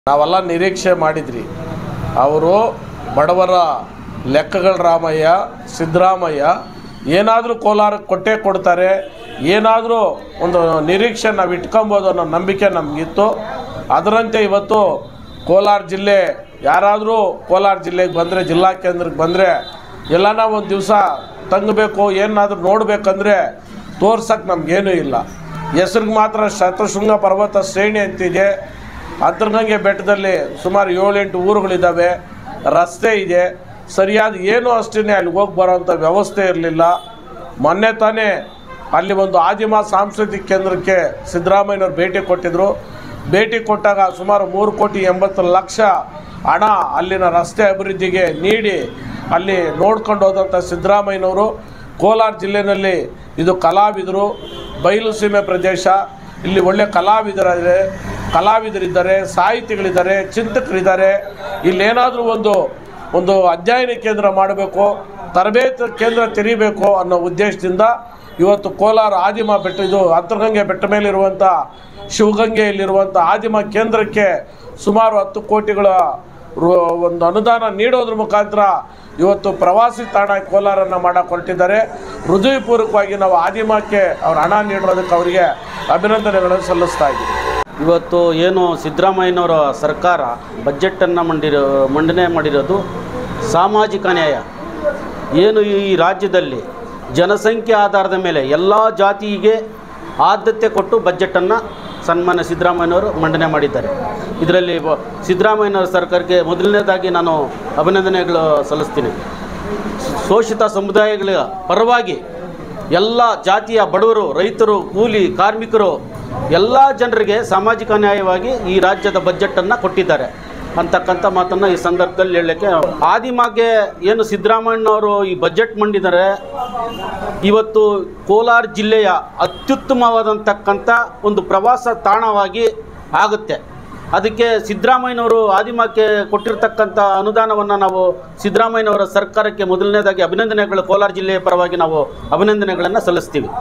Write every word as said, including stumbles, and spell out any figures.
ನಾವೆಲ್ಲ ನಿರೀಕ್ಷೆ ಮಾಡಿದ್ರಿ ಅವರು ಬಡವರ ಲೆಕ್ಕಗಳ ರಾಮಯ್ಯ ಸಿದ್ದರಾಮಯ್ಯ ಏನಾದರೂ ಕೋಲಾರಕ್ಕೆ ಕೊಟ್ಟೇ ಕೊಡ್ತಾರೆ, ಏನಾದರೂ ಒಂದು ನಿರೀಕ್ಷೆ ನಾವು ಇಟ್ಕೊಬೋದು ಅನ್ನೋ ನಂಬಿಕೆ ನಮಗಿತ್ತು. ಅದರಂತೆ ಇವತ್ತು ಕೋಲಾರ ಜಿಲ್ಲೆ ಯಾರಾದರೂ ಕೋಲಾರ ಜಿಲ್ಲೆಗೆ ಬಂದರೆ, ಜಿಲ್ಲಾ ಕೇಂದ್ರಕ್ಕೆ ಬಂದರೆ ಎಲ್ಲನ ಒಂದು ದಿವಸ ತಂಗಬೇಕು, ಏನಾದರೂ ನೋಡಬೇಕಂದ್ರೆ ತೋರ್ಸಕ್ಕೆ ನಮಗೇನೂ ಇಲ್ಲ. ಹೆಸ್ರಿಗೆ ಮಾತ್ರ ಶತಶೃಂಗ ಪರ್ವತ ಶ್ರೇಣಿ ಅಂತಿದೆ. ಅಂತರ್ಗಂಗೆ ಬೆಟ್ಟದಲ್ಲಿ ಸುಮಾರು ಏಳೆಂಟು ಊರುಗಳಿದ್ದಾವೆ, ರಸ್ತೆ ಇದೆ, ಸರಿಯಾದ ಏನೂ ಅಷ್ಟೇ ಅಲ್ಲಿಗೆ ಹೋಗಿ ಬರೋವಂಥ ವ್ಯವಸ್ಥೆ ಇರಲಿಲ್ಲ. ಮೊನ್ನೆ ತಾನೇ ಅಲ್ಲಿ ಒಂದು ಆದಿಮ ಸಾಂಸ್ಕೃತಿಕ ಕೇಂದ್ರಕ್ಕೆ ಸಿದ್ದರಾಮಯ್ಯನವ್ರು ಭೇಟಿ ಕೊಟ್ಟಿದ್ದರು. ಭೇಟಿ ಕೊಟ್ಟಾಗ ಸುಮಾರು ಮೂರು ಕೋಟಿ ಎಂಬತ್ತು ಲಕ್ಷ ಹಣ ಅಲ್ಲಿನ ರಸ್ತೆ ಅಭಿವೃದ್ಧಿಗೆ ನೀಡಿ ಅಲ್ಲಿ ನೋಡ್ಕೊಂಡು ಹೋದಂಥ ಸಿದ್ದರಾಮಯ್ಯನವರು ಕೋಲಾರ ಜಿಲ್ಲೆಯಲ್ಲಿ ಇದು ಕಲಾವಿದರು, ಬಯಲು ಸೀಮೆ ಪ್ರದೇಶ, ಇಲ್ಲಿ ಒಳ್ಳೆ ಕಲಾವಿದರಿದ್ದಾರೆ ಕಲಾವಿದರಿದ್ದಾರೆ ಸಾಹಿತಿಗಳಿದ್ದಾರೆ, ಚಿಂತಕರಿದ್ದಾರೆ. ಇಲ್ಲೇನಾದರೂ ಒಂದು ಒಂದು ಅಧ್ಯಯನ ಕೇಂದ್ರ ಮಾಡಬೇಕು, ತರಬೇತಿ ಕೇಂದ್ರ ತೆರೀಬೇಕು ಅನ್ನೋ ಉದ್ದೇಶದಿಂದ ಇವತ್ತು ಕೋಲಾರ ಆದಿಮ ಬೆಟ್ಟ, ಇದು ಅಂತರ್ಗಂಗೆ ಬೆಟ್ಟ ಮೇಲಿರುವಂಥ ಶಿವಗಂಗೆಯಲ್ಲಿರುವಂಥ ಆದಿಮ ಕೇಂದ್ರಕ್ಕೆ ಸುಮಾರು ಹತ್ತು ಕೋಟಿಗಳ ಒಂದು ಅನುದಾನ ನೀಡೋದ್ರ ಮುಖಾಂತರ ಇವತ್ತು ಪ್ರವಾಸಿ ತಾಣ ಕೋಲಾರನ್ನು ಮಾಡಕ್ಕೆ ಹೊರಟಿದ್ದಾರೆ. ಹೃದಯಪೂರ್ವಕವಾಗಿ ನಾವು ಆದಿಮಕ್ಕೆ ಅವ್ರ ಹಣ ನೀಡೋದಕ್ಕೆ ಅವರಿಗೆ ಅಭಿನಂದನೆಗಳನ್ನು ಸಲ್ಲಿಸ್ತಾ ಇದ್ದೀವಿ. ಇವತ್ತು ಏನು ಸಿದ್ದರಾಮಯ್ಯನವರ ಸರ್ಕಾರ ಬಜೆಟನ್ನು ಮಂಡಿರೋ ಮಂಡನೆ ಮಾಡಿರೋದು ಸಾಮಾಜಿಕ ನ್ಯಾಯ. ಏನು ಈ ರಾಜ್ಯದಲ್ಲಿ ಜನಸಂಖ್ಯೆ ಆಧಾರದ ಮೇಲೆ ಎಲ್ಲ ಜಾತಿಗೆ ಆದ್ಯತೆ ಕೊಟ್ಟು ಬಜೆಟನ್ನು ಸನ್ಮಾನ್ಯ ಸಿದ್ದರಾಮಯ್ಯನವರು ಮಂಡನೆ ಮಾಡಿದ್ದಾರೆ. ಇದರಲ್ಲಿ ಸಿದ್ದರಾಮಯ್ಯನವರ ಸರ್ಕಾರಕ್ಕೆ ಮೊದಲನೇದಾಗಿ ನಾನು ಅಭಿನಂದನೆಗಳು ಸಲ್ಲಿಸ್ತೀನಿ. ಶೋಷಿತ ಸಮುದಾಯಗಳ ಪರವಾಗಿ ಎಲ್ಲ ಜಾತಿಯ ಬಡವರು, ರೈತರು, ಕೂಲಿ ಕಾರ್ಮಿಕರು ಎಲ್ಲ ಜನರಿಗೆ ಸಾಮಾಜಿಕ ನ್ಯಾಯವಾಗಿ ಈ ರಾಜ್ಯದ ಬಜೆಟನ್ನು ಕೊಟ್ಟಿದ್ದಾರೆ ಅಂತಕ್ಕಂಥ ಮಾತನ್ನು ಈ ಸಂದರ್ಭದಲ್ಲಿ ಹೇಳಲಿಕ್ಕೆ, ಆದಿಮಾಗೆ ಏನು ಸಿದ್ದರಾಮಯ್ಯನವರು ಈ ಬಜೆಟ್ ಮಂಡಿದ್ದಾರೆ, ಇವತ್ತು ಕೋಲಾರ ಜಿಲ್ಲೆಯ ಅತ್ಯುತ್ತಮವಾದಂತಕ್ಕಂಥ ಒಂದು ಪ್ರವಾಸ ತಾಣವಾಗಿ ಆಗುತ್ತೆ. ಅದಕ್ಕೆ ಸಿದ್ದರಾಮಯ್ಯನವರು ಆದಿಮಕ್ಕೆ ಕೊಟ್ಟಿರ್ತಕ್ಕಂಥ ಅನುದಾನವನ್ನು ನಾವು ಸಿದ್ದರಾಮಯ್ಯನವರ ಸರ್ಕಾರಕ್ಕೆ ಮೊದಲನೇದಾಗಿ ಅಭಿನಂದನೆಗಳು, ಕೋಲಾರ ಜಿಲ್ಲೆಯ ಪರವಾಗಿ ನಾವು ಅಭಿನಂದನೆಗಳನ್ನು ಸಲ್ಲಿಸ್ತೀವಿ.